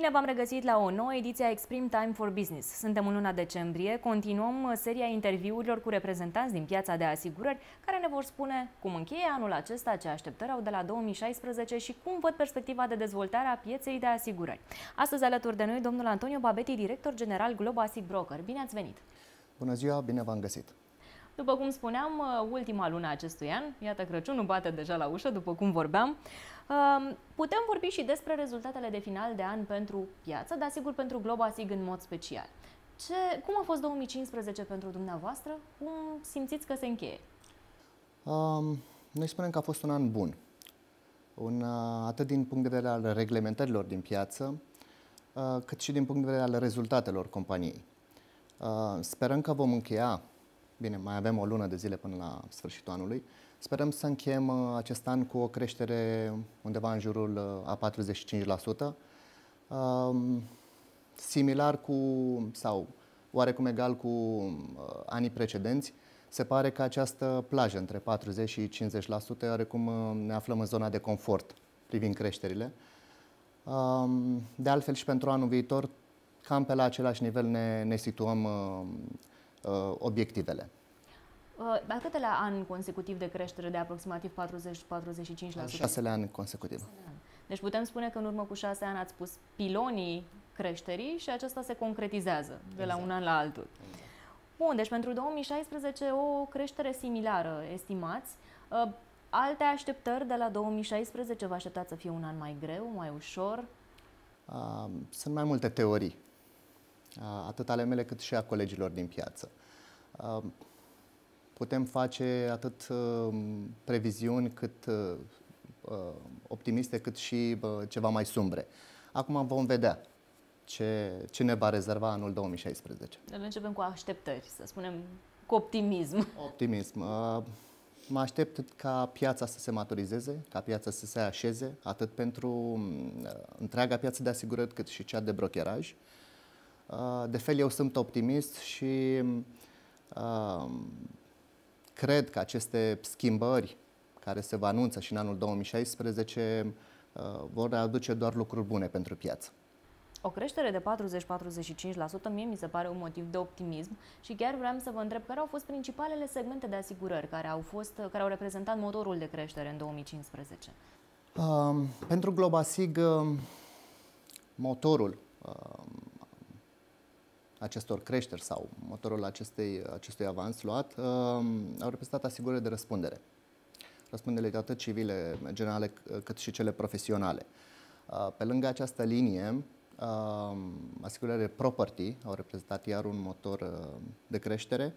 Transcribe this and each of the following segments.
Bine v-am regăsit la o nouă ediție a Exprime Time for Business. Suntem în luna decembrie, continuăm seria interviurilor cu reprezentanți din piața de asigurări care ne vor spune cum încheie anul acesta, ce așteptări au de la 2016 și cum văd perspectiva de dezvoltare a pieței de asigurări. Astăzi alături de noi domnul Antonio Babetti, director general Globasig Broker. Bine ați venit! Bună ziua, bine v-am găsit! După cum spuneam, ultima lună a acestui an, iată Crăciunul bate deja la ușă, după cum vorbeam, putem vorbi și despre rezultatele de final de an pentru piață, dar sigur pentru Globasig în mod special. Cum a fost 2015 pentru dumneavoastră? Cum simțiți că se încheie? Noi spunem că a fost un an bun, atât din punct de vedere al reglementărilor din piață, cât și din punct de vedere al rezultatelor companiei. Sperăm că vom încheia, bine, mai avem o lună de zile până la sfârșitul anului, sperăm să încheiem acest an cu o creștere undeva în jurul a 45%, similar cu, sau oarecum egal cu anii precedenți. Se pare că această plajă între 40 și 50%, oarecum ne aflăm în zona de confort privind creșterile. De altfel și pentru anul viitor, cam pe la același nivel ne situăm obiectivele. Al câtelea an consecutiv de creștere de aproximativ 40-45%? 6 ani consecutiv. Deci putem spune că în urmă cu 6 ani ați pus pilonii creșterii și acesta se concretizează de la un an la altul. Exact. Bun, deci pentru 2016 o creștere similară, estimați. Alte așteptări de la 2016? Vă așteptați să fie un an mai greu, mai ușor? Sunt mai multe teorii, atât ale mele cât și a colegilor din piață. Putem face atât previziuni cât optimiste, cât și ceva mai sumbre. Acum vom vedea ce ne va rezerva anul 2016. Începem cu așteptări, să spunem cu optimism. Optimism. Mă aștept ca piața să se maturizeze, ca piața să se așeze, atât pentru întreaga piață de asigurări, cât și cea de brokeraj. De fel, eu sunt optimist și cred că aceste schimbări care se va anunța și în anul 2016 vor aduce doar lucruri bune pentru piață. O creștere de 40-45% mie mi se pare un motiv de optimism și chiar vreau să vă întreb care au fost principalele segmente de asigurări care au reprezentat motorul de creștere în 2015. Pentru Globasig, motorul acestor creșteri sau motorul acestui avans luat au reprezentat asigurări de răspundere. Răspunderile atât civile, generale, cât și cele profesionale. Pe lângă această linie, asigurările property au reprezentat iar un motor de creștere,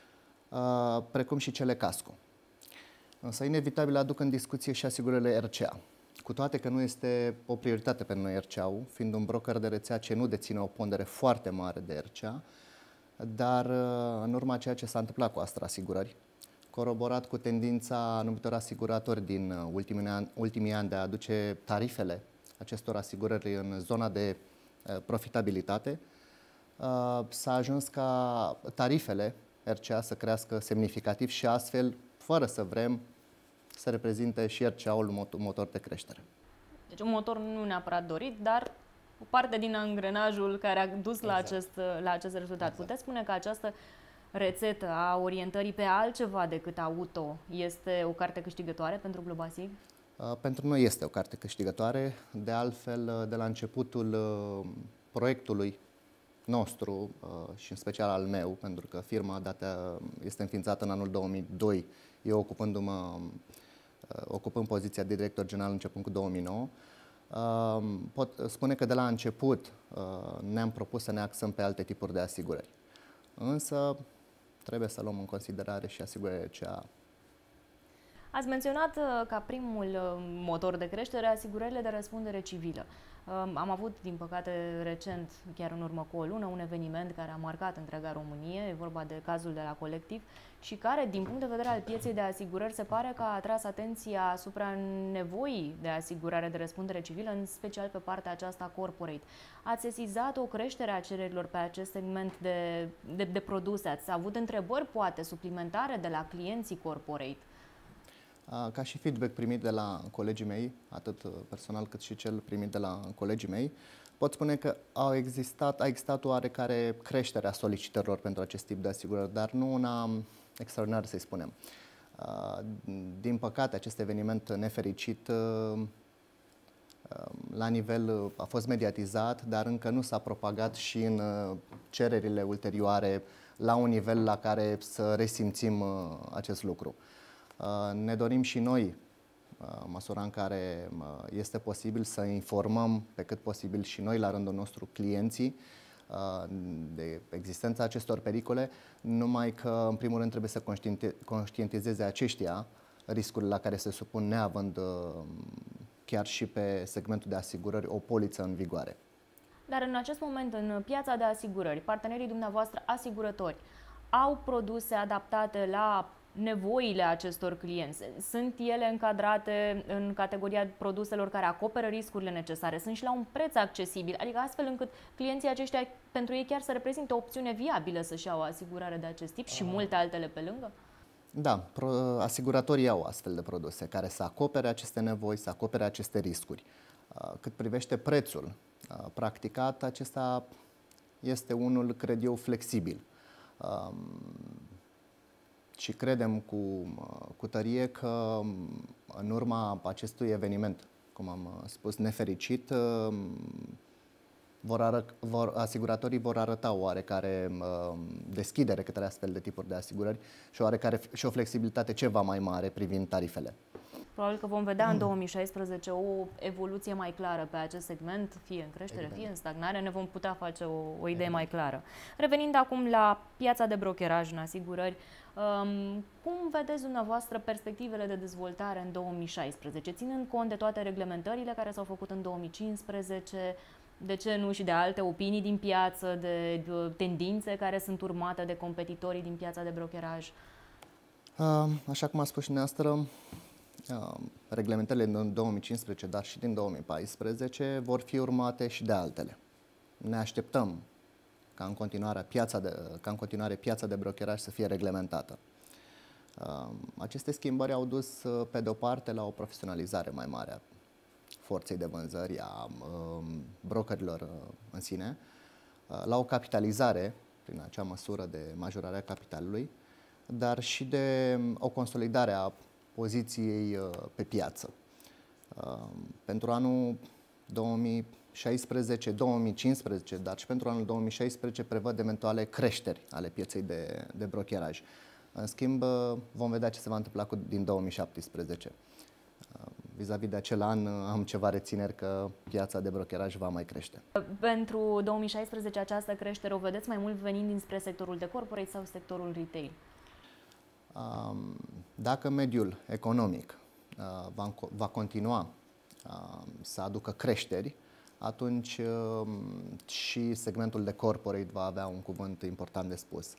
precum și cele casco. Însă, inevitabil, aduc în discuție și asigurările RCA. Cu toate că nu este o prioritate pentru noi RCA-ul, fiind un broker de rețea ce nu deține o pondere foarte mare de RCA, dar în urma ceea ce s-a întâmplat cu Astra Asigurări, coroborat cu tendința anumitor asiguratori din ultimii ani de a aduce tarifele acestor asigurări în zona de profitabilitate, s-a ajuns ca tarifele RCA să crească semnificativ și astfel, fără să vrem, să reprezinte și RCA-ul un motor de creștere. Deci un motor nu neapărat dorit, dar o parte din angrenajul care a dus la acest rezultat. Exact. Puteți spune că această rețetă a orientării pe altceva decât auto este o carte câștigătoare pentru Globasig? Pentru noi este o carte câștigătoare. De altfel, de la începutul proiecului nostru și în special al meu, pentru că firma este înființată în anul 2002, eu ocupând poziția de director general începând cu 2009, pot spune că de la început ne-am propus să ne axăm pe alte tipuri de asigurări. Însă trebuie să luăm în considerare și asigurările RCA. Ați menționat ca primul motor de creștere asigurările de răspundere civilă. Am avut, din păcate, recent, chiar în urmă cu o lună, un eveniment care a marcat întreaga Românie, e vorba de cazul de la Colectiv, și care, din punct de vedere al pieței de asigurări, se pare că a atras atenția asupra nevoii de asigurare de răspundere civilă, în special pe partea aceasta corporate. Ați sesizat o creștere a cererilor pe acest segment de produse? Ați avut întrebări, poate, suplimentare de la clienții corporate? Ca și feedback primit de la colegii mei, atât personal cât și cel primit de la colegii mei, Pot spune că a existat o oarecare creștere a solicitărilor pentru acest tip de asigurări, dar nu una extraordinară, să-i spunem. Din păcate, acest eveniment nefericit la nivel a fost mediatizat, dar încă nu s-a propagat și în cererile ulterioare la un nivel la care să resimțim acest lucru. Ne dorim și noi, măsura în care este posibil, să informăm pe cât posibil și noi la rândul nostru clienții de existența acestor pericole, numai că în primul rând trebuie să conștientizeze aceștia riscurile la care se supun, neavând chiar și pe segmentul de asigurări o poliță în vigoare. Dar în acest moment, în piața de asigurări, partenerii dumneavoastră asigurători au produse adaptate la nevoile acestor clienți? Sunt ele încadrate în categoria produselor care acoperă riscurile necesare? Sunt și la un preț accesibil? Adică astfel încât clienții aceștia, pentru ei chiar să reprezintă o opțiune viabilă să-și iau o asigurare de acest tip și multe altele pe lângă? Da, asiguratorii au astfel de produse care să acopere aceste nevoi, să acopere aceste riscuri. Cât privește prețul practicat, acesta este unul, cred eu, flexibil. Și credem cu tărie că în urma acestui eveniment, cum am spus, nefericit, asiguratorii vor arăta oarecare deschidere către astfel de tipuri de asigurări și o flexibilitate ceva mai mare privind tarifele. Probabil că vom vedea în 2016 o evoluție mai clară pe acest segment, fie în creștere, fie în stagnare, ne vom putea face o idee mai clară. Revenind acum la piața de brokeraj în asigurări, cum vedeți dumneavoastră perspectivele de dezvoltare în 2016, ținând cont de toate reglementările care s-au făcut în 2015, de ce nu și de alte opinii din piață, de tendințe care sunt urmate de competitorii din piața de brokeraj? Așa cum a spus și dumneavoastră, reglementările din 2015, dar și din 2014 vor fi urmate și de altele. Ne așteptăm ca în continuare piața de brokeraj să fie reglementată. Aceste schimbări au dus, pe de o parte, la o profesionalizare mai mare a forței de vânzări, a brokerilor în sine, la o capitalizare, prin acea măsură de majorare a capitalului, dar și de o consolidare a poziției pe piață. Pentru anul 2016-2015, dar și pentru anul 2016 prevăd eventuale creșteri ale pieței de brokeraj. În schimb, vom vedea ce se va întâmpla din 2017. Vis-a-vis de acel an am ceva rețineri că piața de brokeraj va mai crește. Pentru 2016 această creștere o vedeți mai mult venind dinspre sectorul de corporate sau sectorul retail? Dacă mediul economic va continua să aducă creșteri, atunci și segmentul de corporate va avea un cuvânt important de spus.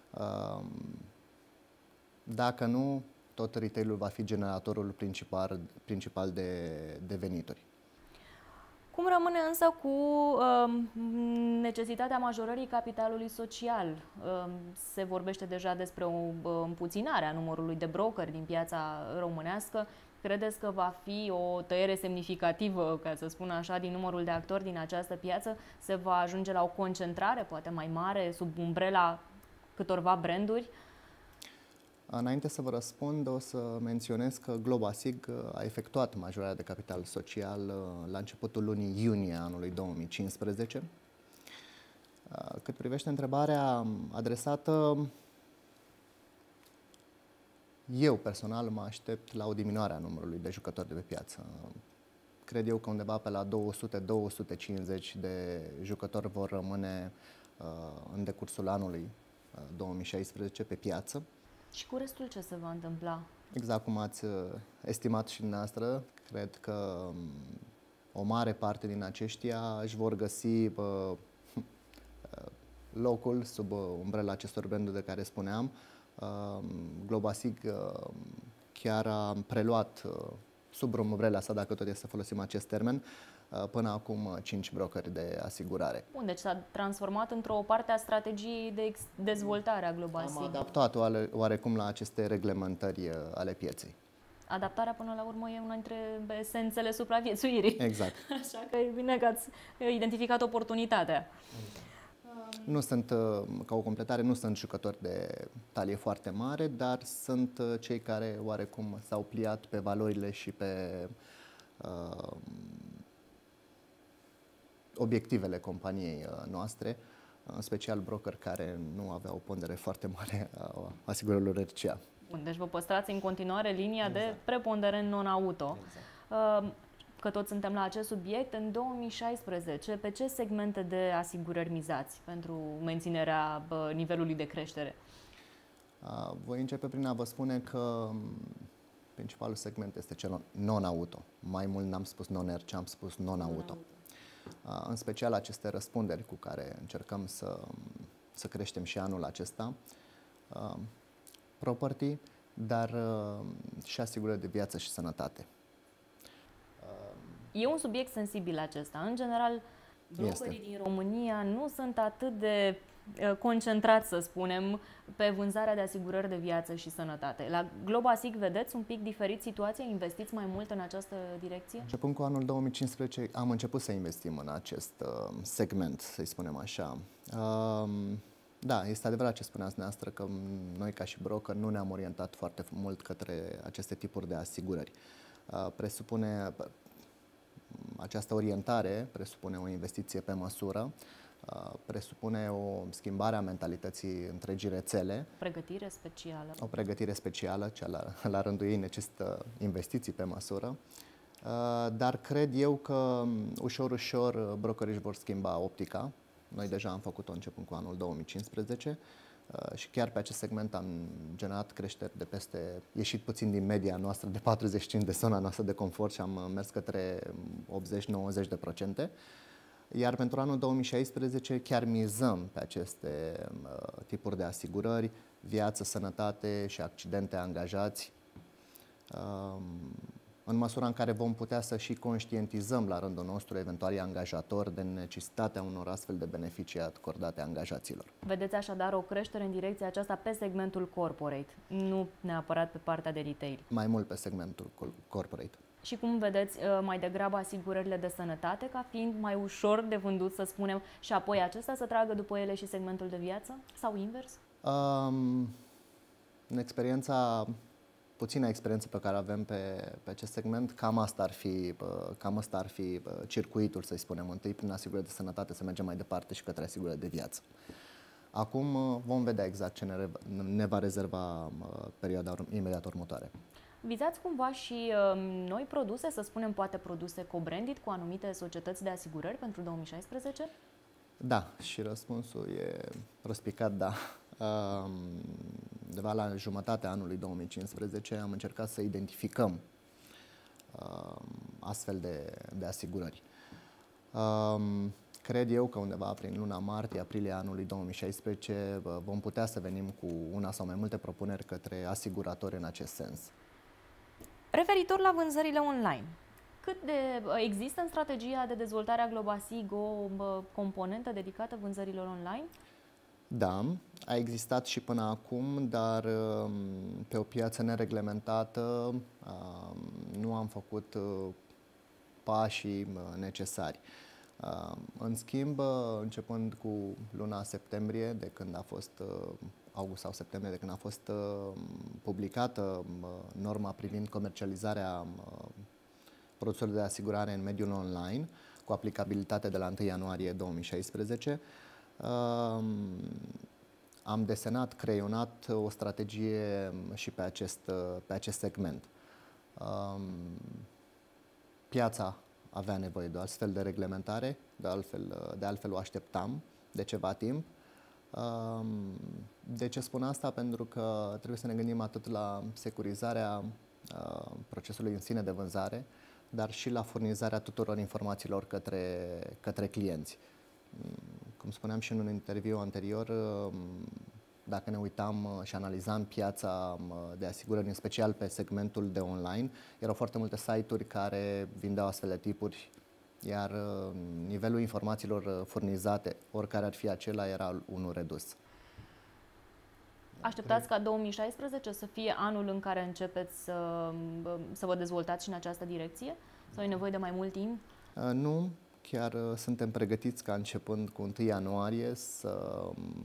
Dacă nu, tot retailul va fi generatorul principal de venituri. Cum rămâne însă cu necesitatea majorării capitalului social? Se vorbește deja despre o împuținare a numărului de brokeri din piața românească. Credeți că va fi o tăiere semnificativă, ca să spun așa, din numărul de actori din această piață? Se va ajunge la o concentrare poate mai mare sub umbrela câtorva branduri? Înainte să vă răspund, o să menționez că Globasig a efectuat majorarea de capital social la începutul lunii iunie anului 2015. Cât privește întrebarea adresată, eu personal mă aștept la o diminuare a numărului de jucători de pe piață. Cred eu că undeva pe la 200-250 de jucători vor rămâne în decursul anului 2016 pe piață. Și cu restul ce se va întâmpla? Exact cum ați estimat și dumneavoastră, cred că o mare parte din aceștia își vor găsi locul sub umbrela acestor branduri de care spuneam. Globasig chiar a preluat sub umbrela sa, dacă tot este să folosim acest termen, până acum 5 brokeri de asigurare. Bun, deci s-a transformat într-o parte a strategiei de dezvoltare a Globasig. Am adaptat oarecum la aceste reglementări ale pieței. Adaptarea, până la urmă, e una dintre esențele supraviețuirii. Exact. Așa că e bine că ați identificat oportunitatea. Nu sunt, ca o completare, nu sunt jucători de talie foarte mare, dar sunt cei care oarecum s-au pliat pe valorile și pe obiectivele companiei noastre, în special broker care nu avea o pondere foarte mare a asigurărilor RCA. Bun, deci vă păstrați în continuare linia de preponderent non-auto. Că toți suntem la acest subiect, în 2016, pe ce segmente de asigurări mizați pentru menținerea nivelului de creștere? Voi începe prin a vă spune că principalul segment este cel non-auto. Mai mult n-am spus non-RC, am spus non-auto. În special aceste răspunderi cu care încercăm să creștem și anul acesta, property, dar și asigurări de viață și sănătate. E un subiect sensibil acesta. În general, brokerii din România nu sunt atât de concentrați, să spunem, pe vânzarea de asigurări de viață și sănătate. La Globasig vedeți un pic diferit situația? Investiți mai mult în această direcție? Începând cu anul 2015 am început să investim în acest segment, să-i spunem așa. Da, este adevărat ce spuneați dumneavoastră, că noi ca și broker nu ne-am orientat foarte mult către aceste tipuri de asigurări. Această orientare presupune o investiție pe măsură, presupune o schimbare a mentalității întregii rețele. Pregătire specială. O pregătire specială, cea la rândul ei necesită investiții pe măsură, dar cred eu că ușor, ușor brokerii își vor schimba optica. Noi deja am făcut-o începând cu anul 2015 și chiar pe acest segment am generat creșteri de ieșit puțin din media noastră de 45 de zona noastră de confort și am mers către 80-90%. Iar pentru anul 2016 chiar mizăm pe aceste tipuri de asigurări, viață, sănătate și accidente angajați, în măsura în care vom putea să și conștientizăm la rândul nostru eventualii angajatori de necesitatea unor astfel de beneficii acordate angajaților. Vedeți așadar o creștere în direcția aceasta pe segmentul corporate, nu neapărat pe partea de retail. Mai mult pe segmentul corporate. Și cum vedeți mai degrabă asigurările de sănătate ca fiind mai ușor de vândut, să spunem, și apoi acesta să tragă după ele și segmentul de viață? Sau invers? În puțina experiență pe care avem pe acest segment, cam asta ar fi circuitul, să-i spunem. Întâi prin asigurări de sănătate să mergem mai departe și către asigurări de viață. Acum vom vedea exact ce ne va rezerva perioada imediat următoare. Vizați cumva și noi produse, să spunem poate produse co-branded cu anumite societăți de asigurări pentru 2016? Da, și răspunsul e răspicat da. Undeva la jumătatea anului 2015 am încercat să identificăm astfel de asigurări. Cred eu că undeva prin luna martie-aprilie anului 2016 vom putea să venim cu una sau mai multe propuneri către asiguratori în acest sens. Referitor la vânzările online, există în strategia de dezvoltare a Globasig o componentă dedicată vânzărilor online? Da, a existat și până acum, dar pe o piață nereglementată nu am făcut pașii necesari. În schimb, începând cu luna septembrie, de când a fost august sau septembrie, de când a fost publicată norma privind comercializarea produselor de asigurare în mediul online, cu aplicabilitate de la 1 ianuarie 2016, am desenat, creionat o strategie și pe acest segment. Piața avea nevoie de o astfel de reglementare, de altfel o așteptam de ceva timp. De ce spun asta? Pentru că trebuie să ne gândim atât la securizarea procesului în sine de vânzare, dar și la furnizarea tuturor informațiilor către clienți. Cum spuneam și în un interviu anterior, dacă ne uitam și analizam piața de asigurări, în special pe segmentul de online, erau foarte multe site-uri care vindeau astfel de tipuri, iar nivelul informațiilor furnizate, oricare ar fi acela, era unul redus. Așteptați ca 2016 să fie anul în care începeți să vă dezvoltați și în această direcție? Sau e nevoie de mai mult timp? Nu, chiar suntem pregătiți ca începând cu 1 ianuarie să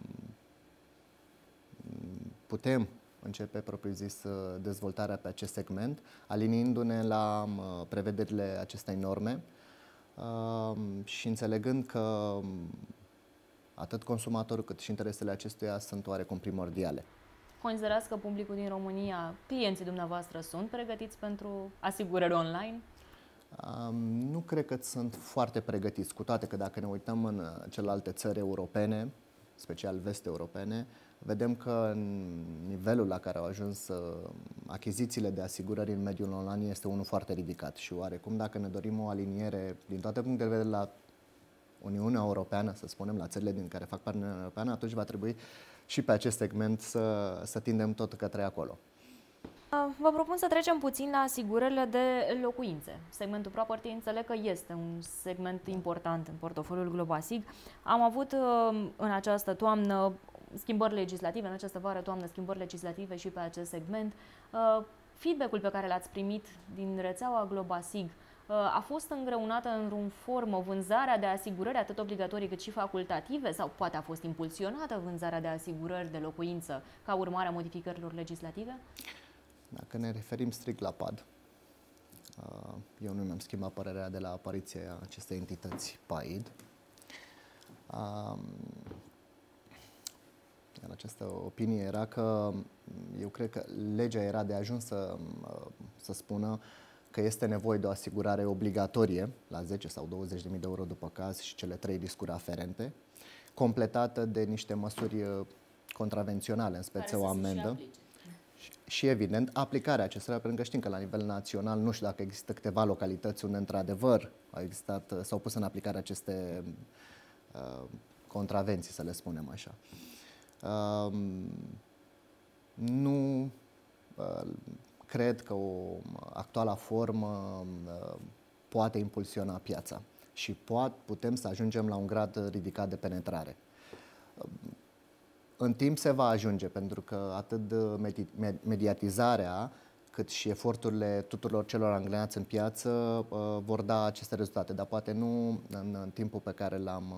putem începe propriu-zis dezvoltarea pe acest segment, aliniindu-ne la prevederile acestei norme și înțelegând că atât consumatorul cât și interesele acestuia sunt oarecum primordiale. Considerați că publicul din România, clienții dumneavoastră, sunt pregătiți pentru asigurări online? Nu cred că sunt foarte pregătiți, cu toate că dacă ne uităm în celelalte țări europene, special vest-europene, vedem că nivelul la care au ajuns achizițiile de asigurări în mediul online este unul foarte ridicat și oarecum dacă ne dorim o aliniere din toate punctele de vedere la Uniunea Europeană, să spunem, la țările din care fac parte din Uniunea Europeană, atunci va trebui și pe acest segment să tindem tot către acolo. Vă propun să trecem puțin la asigurările de locuințe. Segmentul property înțeleg că este un segment important în portofoliul Globasig. Am avut în această toamnă schimbări legislative, în această vară-toamnă schimbări legislative și pe acest segment. Feedback-ul pe care l-ați primit din rețeaua Globasig a fost îngreunată în formă vânzarea de asigurări atât obligatorii cât și facultative sau poate a fost impulsionată vânzarea de asigurări de locuință ca urmare a modificărilor legislative? Dacă ne referim strict la PAD, eu nu mi-am schimbat părerea de la apariția acestei entități PAID. Iar această opinie era că eu cred că legea era de ajuns să spună că este nevoie de o asigurare obligatorie la 10 sau 20.000 de euro după caz și cele 3 riscuri aferente, completată de niște măsuri contravenționale, în speță o amendă. Și evident, aplicarea acestora, pentru că știm că la nivel național, nu știu dacă există câteva localități unde într-adevăr s-au pus în aplicare aceste contravenții, să le spunem așa. Nu cred că o actuală formă poate impulsiona piața și putem să ajungem la un grad ridicat de penetrare. În timp se va ajunge, pentru că atât mediatizarea cât și eforturile tuturor celor angrenați în piață vor da aceste rezultate, dar poate nu în timpul pe care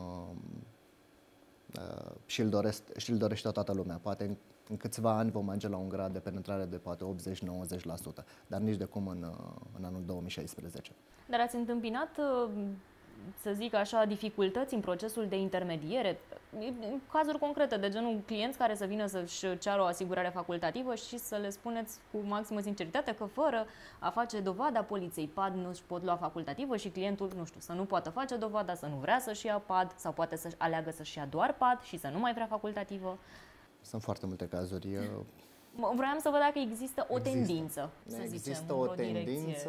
și-l dorește toată lumea. Poate în câțiva ani vom ajunge la un grad de penetrare de poate 80-90%, dar nici de cum în anul 2016. Dar ați întâmpinat, să zic așa, dificultăți în procesul de intermediere? Cazuri concrete, de genul clienți care să vină să-și ceară o asigurare facultativă și să le spuneți cu maximă sinceritate că fără a face dovada poliței PAD nu își pot lua facultativă și clientul, nu știu, să nu poată face dovada, să nu vrea să-și ia PAD sau poate să-și aleagă să-și ia doar PAD și să nu mai vrea facultativă? Sunt foarte multe cazuri. Vreau să văd dacă există o tendință, să zicem, există o tendință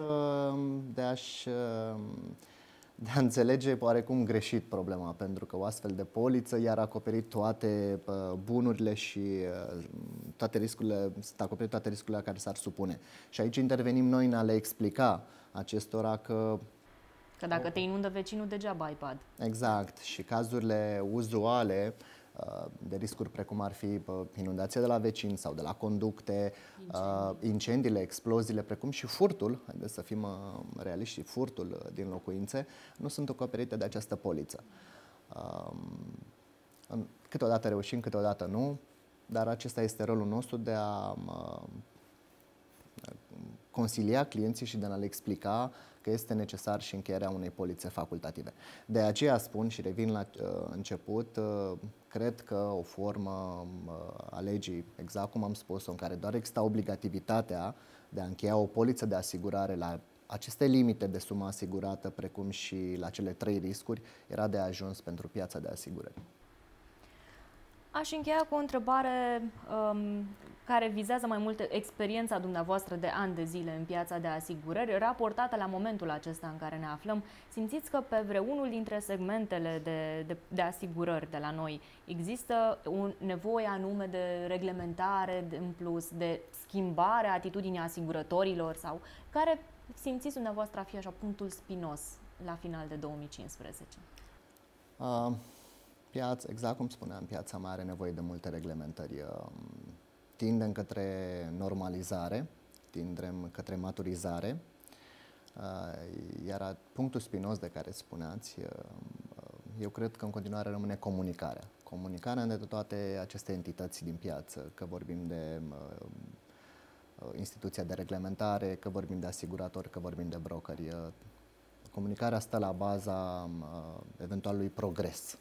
de a înțelege oarecum greșit problema, pentru că o astfel de poliță i-ar acoperi toate bunurile și toate riscurile, sunt acoperite toate riscurile la care s-ar supune. Și aici intervenim noi în a le explica acestora că dacă te inundă vecinul, degeaba ai PAD. Exact. Și cazurile uzuale de riscuri precum ar fi inundația de la vecini sau de la conducte, incendiile, exploziile, precum și furtul, haideți să fim realiști, furtul din locuințe, nu sunt acoperite de această poliță. Câteodată reușim, câteodată nu, dar acesta este rolul nostru de a consilia clienții și de a le explica că este necesar și încheierea unei polițe facultative. De aceea spun și revin la început, cred că o formă a legii, exact cum am spus-o, în care doar exista obligativitatea de a încheia o poliță de asigurare la aceste limite de sumă asigurată, precum și la cele 3 riscuri, era de ajuns pentru piața de asigurări. Aș încheia cu o întrebare care vizează mai mult experiența dumneavoastră de ani de zile în piața de asigurări, raportată la momentul acesta în care ne aflăm. Simțiți că pe vreunul dintre segmentele de asigurări de la noi există o nevoie anume de reglementare în plus, de schimbare a atitudinii asigurătorilor sau care simțiți dumneavoastră a fi așa punctul spinos la final de 2015? Piața, exact cum spuneam, piața mai are nevoie de multe reglementări. tindem către normalizare, tindem către maturizare, iar punctul spinos de care spuneați, eu cred că în continuare rămâne comunicarea. Comunicarea între toate aceste entități din piață, că vorbim de instituția de reglementare, că vorbim de asiguratori, că vorbim de brokeri. Comunicarea stă la baza eventualului progres.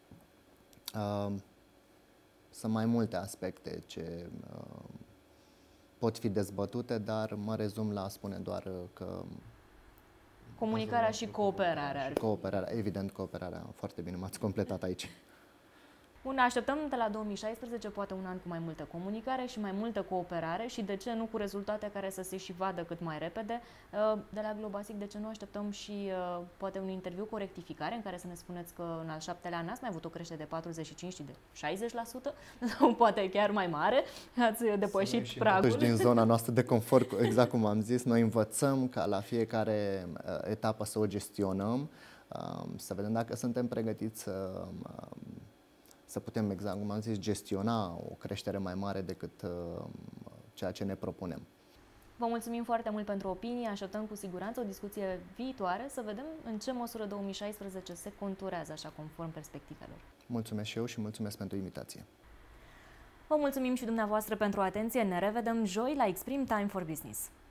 Sunt mai multe aspecte ce pot fi dezbătute, dar mă rezum la a spune doar că comunicarea și cooperarea. Cooperarea, evident cooperarea. Foarte bine, m-ați completat aici. Bun, așteptăm de la 2016 poate un an cu mai multă comunicare și mai multă cooperare și de ce nu cu rezultate care să se și vadă cât mai repede. De la Globasic, de ce nu așteptăm și poate un interviu cu o rectificare în care să ne spuneți că în al 7-lea an n-ați mai avut o creștere de 45, ci de 60% sau poate chiar mai mare, ați depășit pragul. Totuși din zona noastră de confort, exact cum am zis, noi învățăm ca la fiecare etapă să o gestionăm, să vedem dacă suntem pregătiți să putem, exact cum am zis, gestiona o creștere mai mare decât ceea ce ne propunem. Vă mulțumim foarte mult pentru opinii, așteptăm cu siguranță o discuție viitoare, să vedem în ce măsură 2016 se conturează așa conform perspectivelor. Mulțumesc și eu și mulțumesc pentru invitație. Vă mulțumim și dumneavoastră pentru atenție, ne revedem joi la Exprim Time for Business.